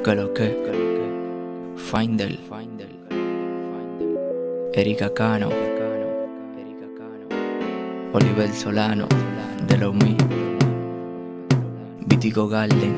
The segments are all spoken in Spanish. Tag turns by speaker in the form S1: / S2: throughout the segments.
S1: lo que, Findel, Erika Cano, Oliver Solano, de lo mío, Vitico Garden,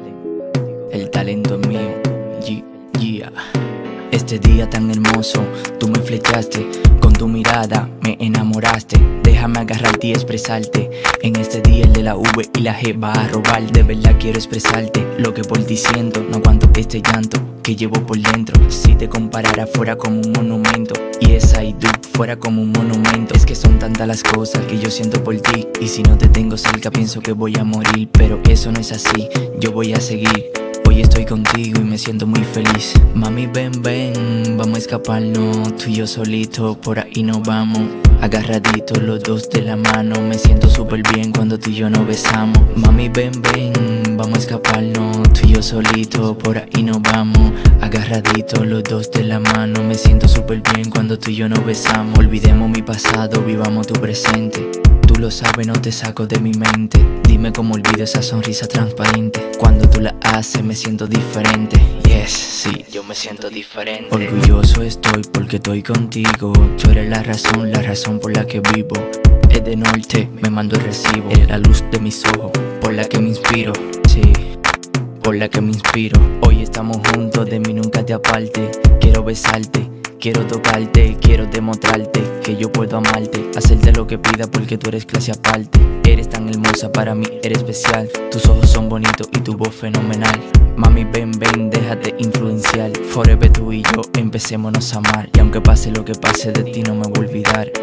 S1: el talento es mío, yeah. Este día tan hermoso, tú me flechaste, con tu mirada me enamoraste. Déjame agarrarte y expresarte. En este día el de la V y la G va a robar. De verdad quiero expresarte lo que por ti siento. No aguanto este llanto que llevo por dentro. Si te comparara fuera como un monumento, y esa y tú fuera como un monumento. Es que son tantas las cosas que yo siento por ti, y si no te tengo cerca pienso que voy a morir. Pero eso no es así, yo voy a seguir. Hoy estoy contigo y me siento muy feliz. Mami, ven, ven, vamos a escaparnos. Tú y yo solito, por ahí nos vamos. Agarraditos los dos de la mano. Me siento súper bien cuando tú y yo nos besamos. Mami, ven, ven, vamos a escaparnos. Tú y yo solito, por ahí nos vamos. Agarraditos los dos de la mano. Me siento súper bien cuando tú y yo nos besamos. Olvidemos mi pasado, vivamos tu presente. Tú lo sabes, no te saco de mi mente. Dime cómo olvido esa sonrisa transparente. Cuando tú la haces me siento diferente. Yes, sí, yo me siento diferente. Orgulloso estoy porque estoy contigo. Tú eres la razón por la que vivo. Es de norte, me mando el recibo. Eres la luz de mis ojos, por la que me inspiro. Sí, por la que me inspiro. Hoy estamos juntos, de mí nunca te aparte. Quiero besarte, quiero tocarte, quiero demostrarte que yo puedo amarte, hacerte lo que pida porque tú eres clase aparte. Eres tan hermosa, para mí eres especial. Tus ojos son bonitos y tu voz fenomenal. Mami, ven, ven, déjate influenciar. Forever tú y yo, empecémonos a amar. Y aunque pase lo que pase, de ti no me voy a olvidar,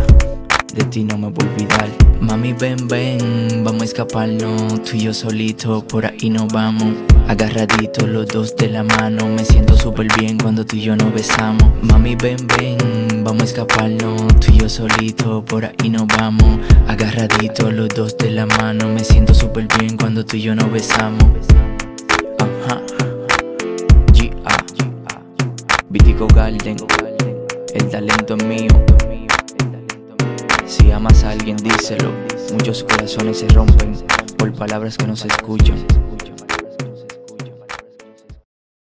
S1: de ti no me voy a olvidar. Mami, ven, ven, vamos a escaparnos. Tú y yo solito, por ahí nos vamos. Agarraditos los dos de la mano. Me siento súper bien cuando tú y yo nos besamos. Mami, ven, ven, vamos a escaparnos. Tú y yo solito, por ahí nos vamos. Agarraditos los dos de la mano. Me siento súper bien cuando tú y yo nos besamos. Ajá, yeah. Vitico Garden, el talento es mío. Si amas a alguien díselo. Muchos corazones se rompen por palabras que no se escuchan.